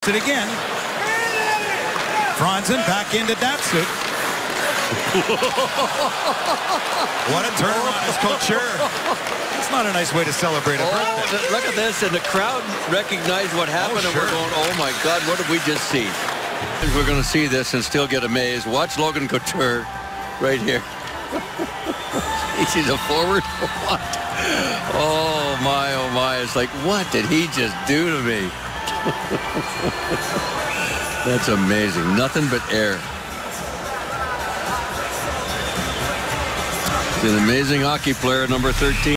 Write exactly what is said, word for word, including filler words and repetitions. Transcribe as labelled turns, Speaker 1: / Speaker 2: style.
Speaker 1: It again. Franzen back into Datsyuk. What a turnaround as Couture. That's not a nice way to celebrate a
Speaker 2: oh,
Speaker 1: birthday.
Speaker 2: Look at this, and the crowd recognized what happened,
Speaker 1: oh,
Speaker 2: and
Speaker 1: sure.
Speaker 2: we're going, oh my God, what did we just see? We're going to see this and still get amazed. Watch Logan Couture right here. He's a forward. What? Oh my, oh my. It's like, what did he just do to me? That's amazing. Nothing but air. He's an amazing hockey player, number thirteen.